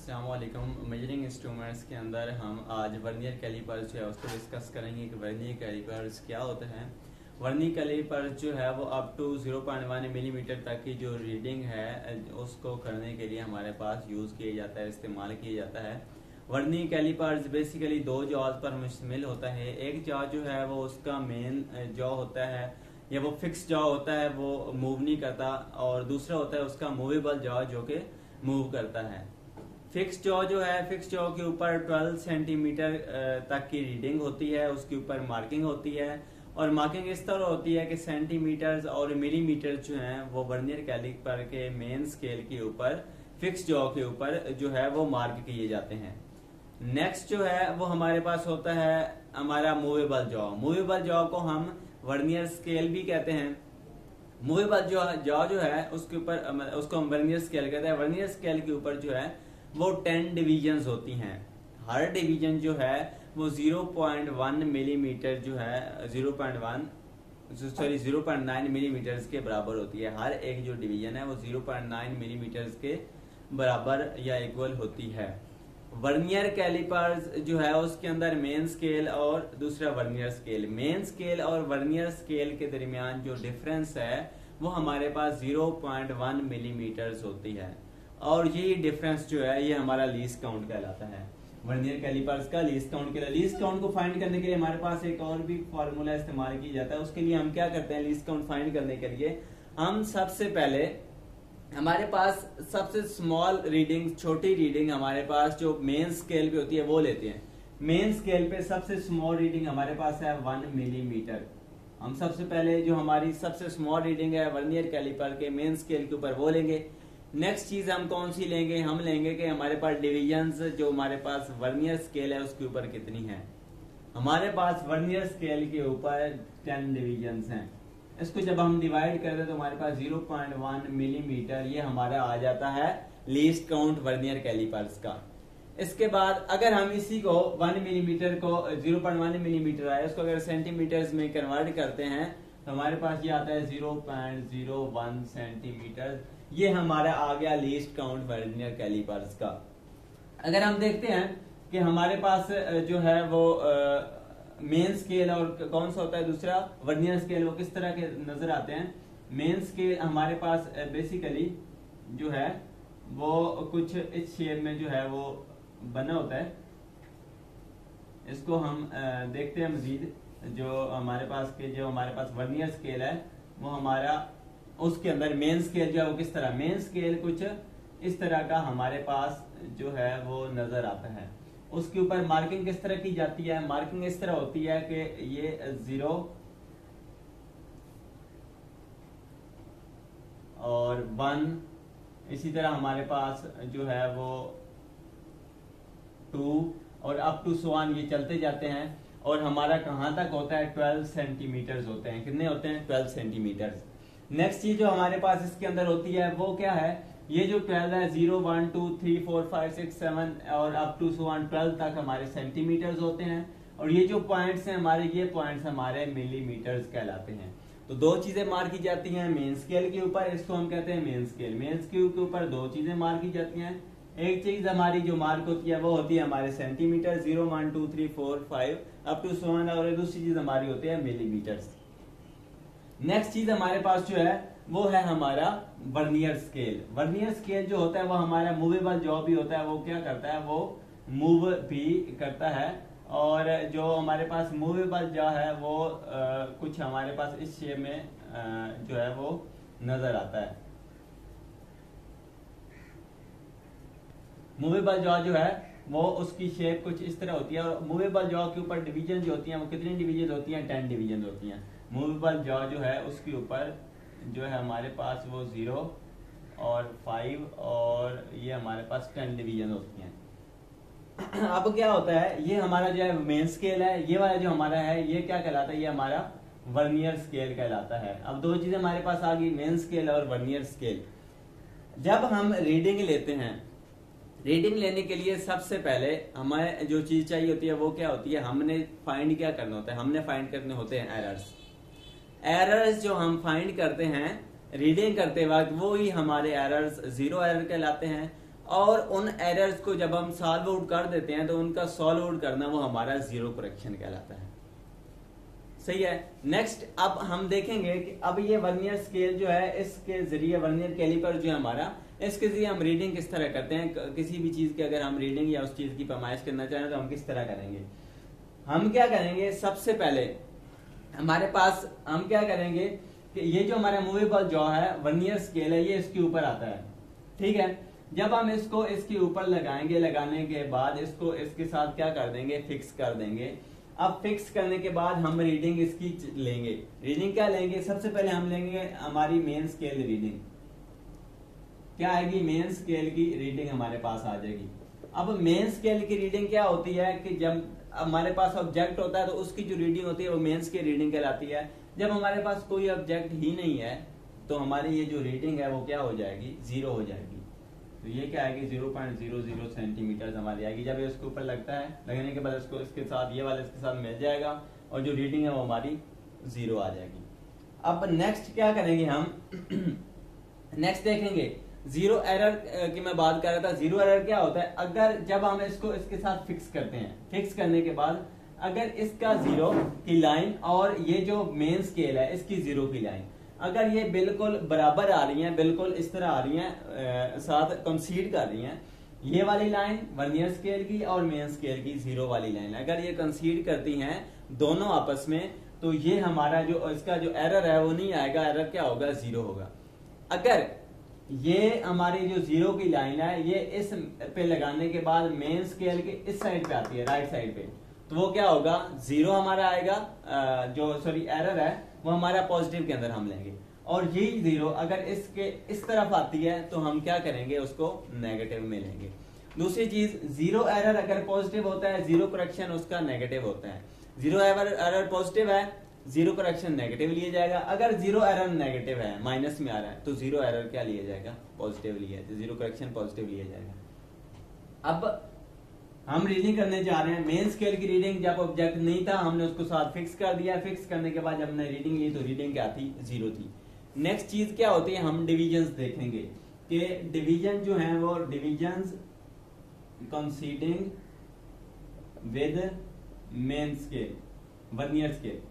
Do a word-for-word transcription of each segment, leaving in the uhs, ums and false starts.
अस्सलामुअलैकुम। Measuring instruments के अंदर हम आज वर्नियर कैलिपर्स जो है उसको डिस्कस करेंगे कि वर्नियर कैलिपर्स क्या होते हैं। वर्नियर कैलिपर्स जो है वो up to zero point one millimetre तक की जो रीडिंग है उसको करने के लिए हमारे पास यूज़ किया जाता है, इस्तेमाल किया जाता है। वर्नियर कैलिपर्स बेसिकली दो जॉज पर मुश्तमिल होता है। एक जॉ जो है वो उसका मेन जॉ होता है या वो फिक्स जॉ होता है, वो मूव नहीं करता, और दूसरा होता है उसका मूवेबल जॉ जो कि मूव करता है। फिक्स जॉ जो है, फिक्स जॉ के ऊपर बारह सेंटीमीटर तक की रीडिंग होती है, उसके ऊपर मार्किंग होती है, और मार्किंग इस तरह होती है कि सेंटीमीटर्स और मिलीमीटर जो हैं वो वर्नियर कैलिपर के मेन स्केल के ऊपर फिक्स जॉ के ऊपर जो है वो मार्क किए जाते हैं। नेक्स्ट जो है वो हमारे पास होता है हमारा मूवेबल जॉ। मूवेबल जॉ को हम वर्नियर स्केल भी कहते हैं। मूवेबल जो जॉ जो है उसके ऊपर उसको हम वर्नियर स्केल कहते हैं। वर्नियर स्केल के ऊपर जो है वो टेन डिवीजन्स होती हैं। हर डिवीजन जो है वो ज़ीरो पॉइंट वन मिलीमीटर जो है zero point one sorry zero point nine millimetre के बराबर होती है। हर एक जो डिवीजन है वो ज़ीरो पॉइंट नाइन मिलीमीटर के बराबर या इक्वल होती है। वर्नियर कैलिपर्स जो है उसके अंदर मेन स्केल और दूसरा वर्नियर स्केल। मेन स्केल और वर्नियर स्केल के दरमियान जो डिफरेंस है वो हमारे पास ज़ीरो पॉइंट वन मिलीमीटर होती है, और ये डिफरेंस जो है ये हमारा लीस्ट काउंट कहलाता है। वर्नियर कैलिपर्स का लीस्ट काउंट के लिए लीस्ट काउंट को फाइंड करने के लिए हमारे पास एक और भी फार्मूला इस्तेमाल किया जाता है। उसके लिए हम क्या करते हैं, लीस्ट काउंट फाइंड करने के लिए हम सबसे पहले हमारे पास सबसे स्मॉल रीडिंग, छोटी रीडिंग हमारे पास जो मेन स्केल पे होती है वो लेते हैं। मेन स्केल पे सबसे स्मॉल रीडिंग हमारे पास है वन मिलीमीटर। हम सबसे पहले जो हमारी सबसे स्मॉल रीडिंग है वर्नियर कैलिपर के मेन स्केल के ऊपर वो लेंगे। नेक्स्ट चीज हम कौन सी लेंगे, हम लेंगे कि हमारे पास डिवीजन्स जो हमारे पास वर्नियर स्केल है उसके ऊपर कितनी है। हमारे पास वर्नियर स्केल के ऊपर टेन डिवीजन्स हैं। इसको जब हम डिवाइड करते हैं तो हमारे पास ज़ीरो पॉइंट वन मिलीमीटर ये हमारा आ जाता है लीस्ट काउंट वर्नियर कैलिपर्स का। इसके बाद अगर हम इसी को वन मिलीमीटर को ज़ीरो पॉइंट वन मिलीमीटर आए उसको अगर सेंटीमीटर्स में कन्वर्ट करते हैं तो हमारे पास ये आता है zero point zero one centimetre. ये हमारा आ गया लीस्ट काउंट वर्नियर कैलिपर्स का। अगर हम देखते हैं कि हमारे पास जो है वो मेन स्केल और कौन सा होता है दूसरा वर्नियर स्केल, वो किस तरह के नजर आते हैं। मेन स्केल हमारे पास बेसिकली जो है वो कुछ इस शेप में जो है वो बना होता है। इसको हम देखते हैं मजीद। जो हमारे पास के जो हमारे पास वर्नियर स्केल है वो हमारा उसके अंदर मेन स्केल जो है वो किस तरह, मेन स्केल कुछ इस तरह का हमारे पास जो है वो नजर आता है। उसके ऊपर मार्किंग किस तरह की जाती है, मार्किंग इस तरह होती है कि ये जीरो और वन, इसी तरह हमारे पास जो है वो टू और अप टू सो ऑन, ये चलते जाते हैं। और हमारा कहां तक होता है, ट्वेल्व सेंटीमीटर होते हैं। कितने होते हैं, ट्वेल्व सेंटीमीटर। नेक्स्ट चीज जो हमारे पास इसके अंदर होती है वो क्या है, ये जो ट्वेल्व है zero one two three four five six seven और up to so on twelve तक हमारे सेंटीमीटर्स होते हैं, और ये जो पॉइंट्स हैं हमारे, ये पॉइंट्स हमारे मिलीमीटर्स कहलाते हैं। तो दो चीजें मार्क की जाती हैं मेन स्केल के ऊपर, इसको हम कहते हैं मेन स्केल। मेन स्केल के ऊपर दो चीजें मार्क की जाती हैं। एक चीज हमारी जो मार्क होती है वो होती है हमारे centimetre, zero one two three four five up to so on, और दूसरी चीज हमारी होती है मिलीमीटर्स। नेक्स्ट चीज हमारे पास जो है वो है हमारा वर्नियर स्केल। वर्नियर स्केल जो होता है वो हमारा मूवेबल जॉ भी होता है, वो क्या करता है, वो मूव भी करता है। और जो हमारे पास मूवेबल जॉ है वो आ, कुछ हमारे पास इस शेप में आ, जो है वो नजर आता है। मूवेबल जॉ जो है वो उसकी शेप कुछ इस तरह होती है, और मूवेबल जॉ के ऊपर डिवीजन जो होती है वो कितनी डिवीजन होती है, टेन डिवीजन होती हैं। मूवेबल जॉ जो है उसके ऊपर जो है हमारे पास वो जीरो और फाइव और ये हमारे पास टेन डिवीजन होती हैं। अब क्या होता है, ये हमारा जो है मेन स्केल है, ये वाला जो हमारा है ये क्या कहलाता है, ये हमारा वर्नियर स्केल कहलाता है। अब दो चीजें हमारे पास आ गई, मेन स्केल और वर्नियर स्केल। जब हम रीडिंग लेते हैं, रीडिंग लेने के लिए सबसे पहले हमें जो चीज चाहिए होती है वो क्या होती है, हमने फाइंड क्या करना होता है, हमने फाइंड करने होते हैं एरर्स। एरर्स जो हम फाइंड करते हैं रीडिंग करते वक्त वो ही हमारे एरर्स जीरो एरर कहलाते हैं, और उन एरर्स को जब हम सॉल्व आउट कर देते हैं तो उनका सॉल्व आउट करना वो हमारा जीरो करेक्शन कहलाता है। सही है। नेक्स्ट अब हम देखेंगे कि अब ये वर्नियर स्केल जो है इसके जरिए वर्नियर कैलिपर जो है हमारा, इसके जरिए हम रीडिंग किस तरह करते हैं। किसी भी चीज की अगर हम रीडिंग या उस चीज की पैमाइश करना चाहें तो हम किस तरह करेंगे। हम क्या करेंगे, सबसे पहले हमारे पास हम क्या करेंगे कि ये जो हमारा मूवेबल जॉ है वर्नियर स्केल है, ये इसके ऊपर आता है। ठीक है। जब हम इसको इसके ऊपर लगाएंगे, लगाने के बाद इसको इसके साथ क्या कर देंगे, फिक्स कर देंगे। अब फिक्स करने के बाद हम रीडिंग इसकी लेंगे। रीडिंग क्या लेंगे, सबसे पहले हम लेंगे हमारी मेन स्केल रीडिंग। क्या आएगी, मेन स्केल की रीडिंग हमारे पास आ जाएगी। अब मेन स्केल की रीडिंग क्या होती है कि जब हमारे पास ऑब्जेक्ट होता है तो उसकी जो रीडिंग होती है वो मेन स्केल रीडिंग कहलाती है। जब हमारे पास कोई ऑब्जेक्ट ही नहीं है तो हमारी ये जो रीडिंग है वो क्या हो जाएगी, जीरो हो जाएगी। तो ये क्या आएगी, zero point zero zero centimetre हमारी आएगी। जब ये उसके ऊपर लगता है, लगने के बाद इसको इसके साथ ये वाला इसके साथ मिल जाएगा और जो रीडिंग है वो हमारी जीरो आ जाएगी। अब नेक्स्ट क्या करेंगे हम नेक्स्ट देखेंगे जीरो एरर की मैं बात कर रहा था। जीरो एरर क्या होता है, अगर जब हम इसको इसके साथ फिक्स करते हैं, फिक्स करने के बाद अगर इसका जीरो की लाइन और ये जो मेन स्केल है इसकी जीरो की लाइन अगर ये बिल्कुल बराबर आ रही हैं, बिल्कुल इस तरह आ रही हैं, साथ कंसीड कर रही हैं, ये वाली लाइन वर्नियर स्केल की और मेन स्केल की जीरो वाली लाइन अगर ये कंसीड करती हैं दोनों आपस में, तो ये हमारा जो इसका जो एरर है वो नहीं आएगा। एरर क्या होगा, जीरो होगा। अगर ये हमारी जो जीरो की लाइन है ये इस पे लगाने के बाद मेन स्केल के इस साइड पे आती है, राइट साइड पे, तो वो क्या होगा, जीरो हमारा आएगा। जो सॉरी एरर है वो हमारा पॉजिटिव के अंदर हम लेंगे। और यही जीरो अगर इसके इस तरफ आती है तो हम क्या करेंगे, उसको नेगेटिव में लेंगे। दूसरी चीज, जीरो एरर अगर पॉजिटिव होता है, जीरो करेक्शन उसका नेगेटिव होता है। जीरो एरर पॉजिटिव है, जीरो करेक्शन नेगेटिव लिया जाएगा। अगर जीरो एरर नेगेटिव है, माइनस में आ रहा है, तो जीरो एरर क्या लिया जाएगा, पॉजिटिव लिया जाएगा, जीरो करेक्शन पॉजिटिव लिया जाएगा। अब हम रीडिंग करने जा रहे हैं मेन स्केल की रीडिंग। जब ऑब्जेक्ट नहीं था हमने उसको साथ फिक्स कर दिया। फिक्स करने के बाद जब हमने रीडिंग ली तो रीडिंग क्या थी, जीरो थी। नेक्स्ट चीज क्या होती है, हम डिविजन्स देखेंगे कि डिवीजन जो है वो divisions coinciding with main scale, vernier scale.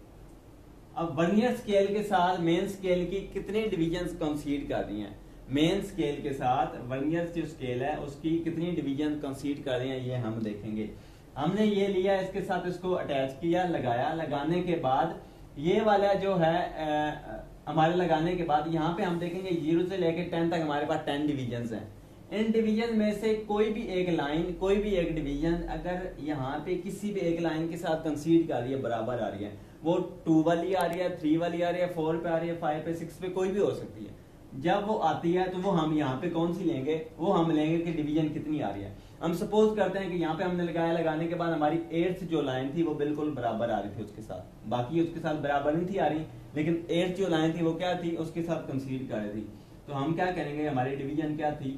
अब वर्नियर स्केल के साथ मेन स्केल की कितने डिविजन्स कंसीड कर रही हैं, मेन स्केल के साथ वर्नियर जो स्केल है उसकी कितनी डिवीजन कंसीड कर रही हैं, ये हम देखेंगे। हमने ये लिया, इसके साथ इसको अटैच किया, लगाया। लगाने के बाद ये वाला जो है आ, हमारे लगाने के बाद यहाँ पे हम देखेंगे जीरो से लेकर टेन तक हमारे पास टेन डिविजन्स हैं। इन डिवीजन में से कोई भी एक लाइन, कोई भी एक डिवीजन अगर यहाँ पे किसी भी एक लाइन के साथ कंसीड कर रही है, बराबर आ रही है, वो टू वाली आ रही है, थ्री वाली आ रही है, फोर पे आ रही है, फाइव पे, सिक्स पे, कोई भी हो सकती है। जब वो आती है तो वो हम यहाँ पे कौन सी लेंगे, वो हम लेंगे कि डिवीजन कितनी आ रही है। हम सपोज करते हैं कि यहाँ पे हमने लगाया, लगाने के बाद हमारी एट्थ जो लाइन थी वो बिल्कुल बराबर आ रही थी उसके साथ, बाकी उसके साथ बराबर नहीं थी आ रही, लेकिन एट्थ जो लाइन थी वो क्या थी, उसके साथ कंसीड कर रही थी। तो हम क्या करेंगे, हमारी डिवीजन क्या थी,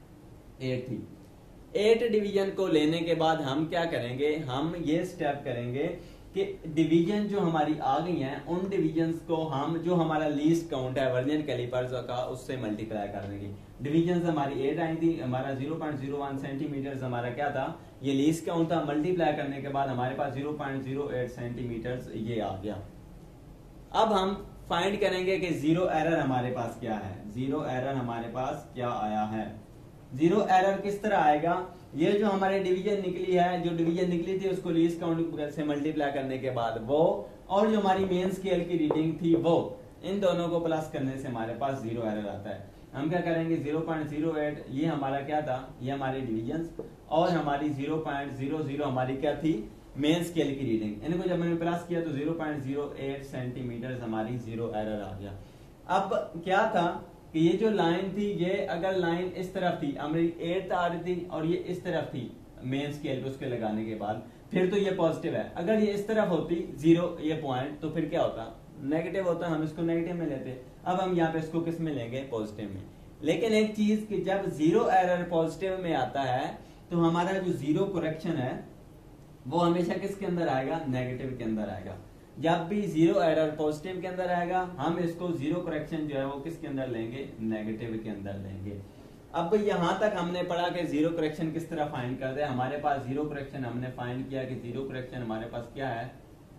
एट थी। एट डिवीजन को लेने के बाद हम क्या करेंगे, हम ये स्टेप करेंगे कि डिवीजन जो हमारी आ गई हैं उन डिवीजन्स को हम, जो हमारा लीस्ट काउंट है वर्नियर कैलिपर्स का, उससे मल्टीप्लाई कर देंगे। डिवीजन्स हमारी एट आई थी, हमारा zero point zero one centimetre हमारा क्या था, ये लीस्ट काउंट था। मल्टीप्लाई करने के बाद हमारे पास zero point zero eight centimetre ये आ गया। अब हम फाइंड करेंगे कि जीरो एरर हमारे पास क्या है, जीरो एरर हमारे पास क्या आया है। जीरो एरर किस तरह आएगा, ये जो हमारे डिवीजन निकली है, जो डिवीजन निकली थी उसको लीस्ट काउंट से मल्टीप्लाई करने के बाद वो, और जो हमारी मेन स्केल की रीडिंग थी वो, इन दोनों को प्लस करने से हमारे पास जीरो एरर आता है। हम क्या करेंगे, जीरो पॉइंट जीरो एट ये हमारा क्या था, ये हमारी डिवीजन, और हमारी जीरो पॉइंट जीरो जीरो हमारी क्या थी, मेन स्केल की रीडिंग। इनको जब मैंने प्लस किया तो zero point zero eight centimetre हमारी जीरो एरर आ गया। अब क्या था कि ये जो लाइन थी, ये अगर लाइन इस तरफ थी, हमारी एट आ रही थी, और ये इस तरफ थी मेन स्केल पे उसके लगाने के बाद, फिर तो ये पॉजिटिव है। अगर ये इस तरफ होती जीरो ये पॉइंट, तो फिर क्या होता, नेगेटिव होता, हम इसको नेगेटिव में लेते। अब हम यहाँ पे इसको किस में लेंगे, पॉजिटिव में। लेकिन एक चीज कि जब जीरो एरर पॉजिटिव में आता है तो हमारा जो जीरो करेक्शन है वो हमेशा किसके अंदर आएगा, नेगेटिव के अंदर आएगा। जब भी जीरो एरर पॉजिटिव के अंदर आएगा, हम इसको जीरो करेक्शन जो है वो किसके अंदर लेंगे, नेगेटिव के अंदर लेंगे। अब यहाँ तक हमने पढ़ा कि जीरो करेक्शन किस तरह फाइंड करते हैं। हमारे पास जीरो करेक्शन हमने फाइंड किया कि जीरो करेक्शन हमारे पास क्या है,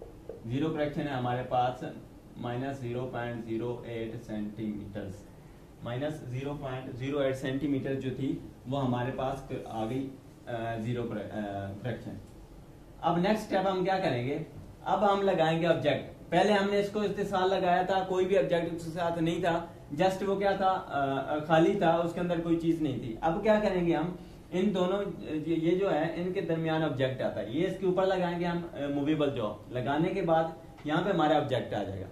जीरो करेक्शन है हमारे पास minus zero point zero eight centimetre, minus zero point zero eight centimetre जो थी वो हमारे पास आ गई जीरो करेक्शन। अब नेक्स्ट स्टेप हम क्या करेंगे, अब हम लगाएंगे ऑब्जेक्ट। पहले हमने इसको इस्तेसाल लगाया था, कोई भी ऑब्जेक्ट उसके साथ नहीं था, जस्ट वो क्या था आ, खाली था, उसके अंदर कोई चीज नहीं थी। अब क्या करेंगे हम, इन दोनों ये जो है इनके दरमियान ऑब्जेक्ट आता है, ये इसके ऊपर लगाएंगे हम मूवेबल जॉब। लगाने के बाद यहाँ पे हमारा ऑब्जेक्ट आ जाएगा।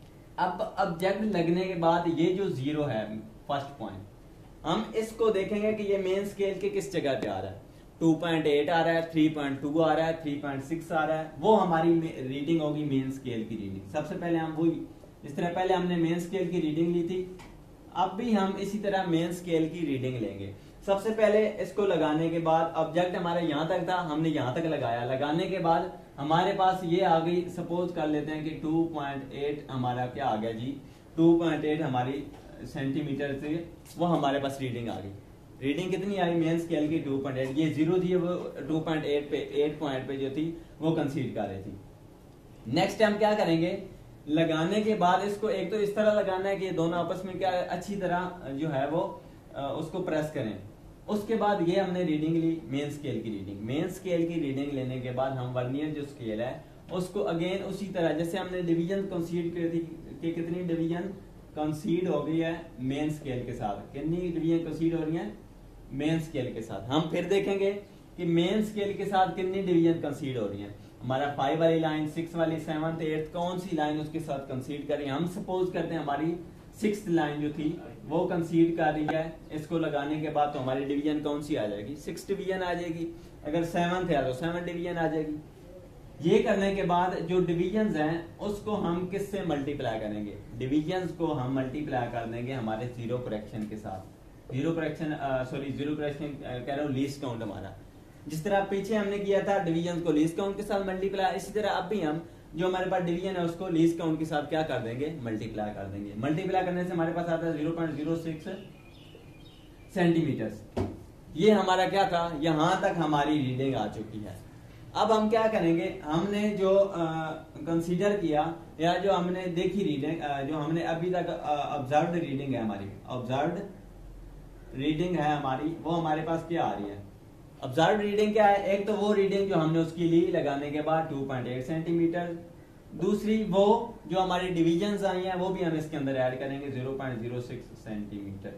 अब ऑब्जेक्ट लगने के बाद ये जो जीरो है फर्स्ट पॉइंट, हम इसको देखेंगे कि ये मेन स्केल के किस जगह पे आ रहा है। टू पॉइंट एट आ रहा है, थ्री पॉइंट टू आ रहा है, थ्री पॉइंट सिक्स आ रहा है, वो हमारी रीडिंग होगी मेन स्केल की रीडिंग। सबसे पहले हम वही, इस तरह पहले हमने मेन स्केल की रीडिंग ली थी, अब भी हम इसी तरह मेन स्केल की रीडिंग लेंगे। सबसे पहले इसको लगाने के बाद ऑब्जेक्ट हमारे यहाँ तक था, हमने यहाँ तक लगाया। लगाने के बाद हमारे पास ये आ गई, सपोज कर लेते हैं कि टू पॉइंट एट हमारा क्या आ गया जी, टू पॉइंट एट हमारी सेंटीमीटर से वो हमारे पास रीडिंग आ गई। रीडिंग कितनी आई मेन स्केल की टू पॉइंट एट, ये जीरो थी वो टू पॉइंट एट पे एट पॉइंट पे जो थी वो कंसीड कर रही थी। नेक्स्ट हम क्या करेंगे, लगाने के बाद इसको एक तो इस तरह लगाना है कि दोनों आपस में क्या अच्छी तरह जो है वो उसको प्रेस करें। उसके बाद ये हमने रीडिंग ली मेन स्केल की रीडिंग। मेन स्केल की रीडिंग लेने के बाद हम वर्नियर जो स्केल है उसको अगेन उसी तरह जैसे हमने डिवीजन कंसीड की थी कि कितनी डिवीजन कंसीड हो गई है मेन स्केल के साथ, कितनी डिवीजन कंसीड हो रही है मेन स्केल के साथ। हम फिर देखेंगे कि मेन स्केल के साथ कितनी डिवीजन कंसीड हो रही है। हमारा फाइव वाली लाइन, सिक्स वाली, सेवंथ, एट्थ कौन सी लाइन उसके साथ कंसीड कर रही है। हम सपोज करते हैं हमारी सिक्स लाइन जो थी वो कंसीड कर रही है। इसको लगाने के बाद तो हमारी डिवीजन कौन सी आ जाएगी, सिक्स डिवीजन आ जाएगी। अगर सेवंथ है तो सेवन डिवीजन आ जाएगी। ये करने के बाद जो डिवीजन हैं उसको हम किससे मल्टीप्लाई करेंगे, डिवीजन को हम मल्टीप्लाई कर देंगे हमारे जीरो करेक्शन के साथ। Zero correction sorry zero correction कह रहा हूँ लीस्ट काउंट हमारा, जिस तरह पीछे हमने किया था डिवीजन को लीस्ट काउंट के साथ मल्टीप्लाई, इसी तरह अब भी हम जो हमारे पास डिवीजन है उसको लीस्ट काउंट के साथ क्या कर देंगे, मल्टीप्लाई कर देंगे। मल्टीप्लाई करने से हमारे पास आता है zero point zero six centimetre. ये हमारा क्या था, यहां तक हमारी रीडिंग आ चुकी है। अब हम क्या करेंगे, हमने जो कंसीडर किया या जो हमने देखी रीडिंग, जो हमने अभी तक ऑब्जर्व्ड रीडिंग है हमारी, ऑब्जर्व्ड रीडिंग है हमारी, वो हमारे पास क्या आ रही है। ऑब्जर्व रीडिंग क्या है, एक तो वो रीडिंग जो हमने उसकी ली लगाने के बाद टू पॉइंट एट सेंटीमीटर, दूसरी वो जो हमारी डिवीजन्स आई हैं वो भी हम इसके अंदर ऐड करेंगे zero point zero six centimetre.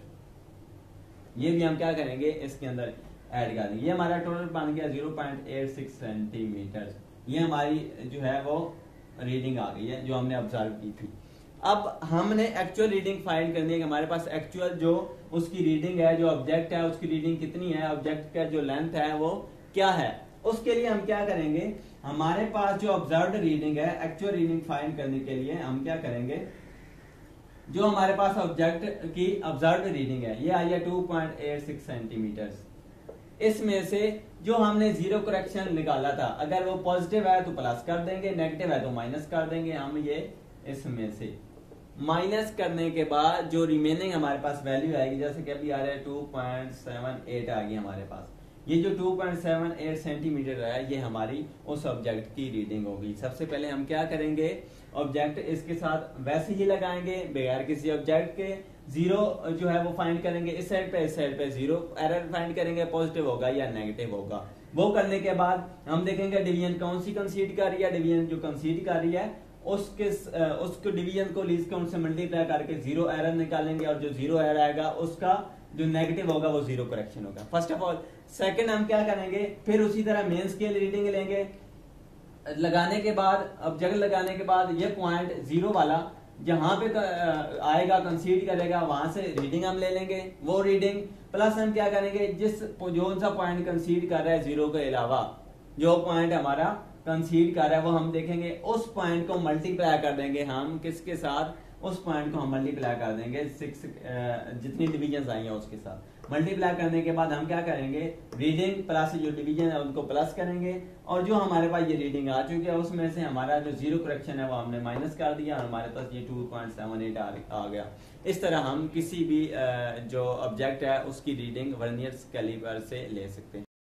ये भी हम क्या करेंगे इसके अंदर ऐड कर देंगे। ये हमारा टोटल बन गया zero point eight six centimetre. ये हमारी जो है वो रीडिंग आ गई है जो हमने ऑब्जर्व की थी। अब हमने एक्चुअल रीडिंग फाइंड करनी है कि हमारे पास एक्चुअल जो उसकी रीडिंग है, जो ऑब्जेक्ट है उसकी रीडिंग कितनी है, ऑब्जेक्ट का जो लेंथ है वो क्या है। उसके लिए हम क्या करेंगे, हमारे पास जो ऑब्जर्व्ड रीडिंग है, एक्चुअल रीडिंग फाइंड करने के लिए हम क्या करेंगे, जो हमारे पास ऑब्जेक्ट की ऑब्जर्व्ड रीडिंग है ये आई है two point eight six centimetre. इसमें से जो हमने जीरो करेक्शन निकाला था, अगर वो पॉजिटिव है तो प्लस कर देंगे, नेगेटिव है तो माइनस कर देंगे। हम ये इसमें से माइनस करने के बाद जो रिमेनिंग हमारे पास वैल्यू आएगी, जैसे कि अभी आ रहा है टू पॉइंट सेवन एट आ गई हमारे पास। ये जो two point seven eight centimetre है ये हमारी उस ऑब्जेक्ट की रीडिंग होगी। सबसे पहले हम क्या करेंगे, ऑब्जेक्ट इसके साथ वैसे ही लगाएंगे बगैर किसी ऑब्जेक्ट के। जीरो जो है वो फाइंड करेंगे, इस साइड पे इस साइड पे जीरो एरर फाइंड करेंगे, पॉजिटिव होगा या नेगेटिव होगा। वो करने के बाद हम देखेंगे डिवीजन कौन सी कंसीड कर रही है। डिवीजन जो कंसीड कर रही है उसके उसको डिवीजन को लीस्ट काउंट से मल्टीप्लाई करके जीरो एरर निकालेंगे, और जो जीरो एरर आएगा उसका जो नेगेटिव होगा वो जीरो करेक्शन होगा। First of all. सेकंड हम क्या करेंगे, फिर उसी तरह मेन स्केल रीडिंग लेंगे। लगाने के बाद ऑब्जेक्ट लगाने के बाद ये पॉइंट जीरो वाला जहां पे आएगा कंसीड करेगा वहां से रीडिंग हम ले लेंगे। वो रीडिंग प्लस हम क्या करेंगे, जिस जो सा पॉइंट कंसीड कर रहा है जीरो के अलावा जो पॉइंट हमारा कंसीड कर रहा है वो हम देखेंगे, उस पॉइंट को मल्टीप्लाई कर देंगे हम किसके साथ, उस पॉइंट को हम मल्टीप्लाई कर देंगे सिक्स जितनी डिवीजन आई हैं उसके साथ। मल्टीप्लाई करने के बाद हम क्या करेंगे, रीडिंग प्लस जो डिवीजन है उनको प्लस करेंगे, और जो हमारे पास ये रीडिंग आ चुकी है उसमें से हमारा जो जीरो करेक्शन है वो हमने माइनस कर दिया और हमारे पास ये टू पॉइंट सेवन एट आ गया। इस तरह हम किसी भी जो ऑब्जेक्ट है उसकी रीडिंग वर्नियर कैलिपर से ले सकते हैं।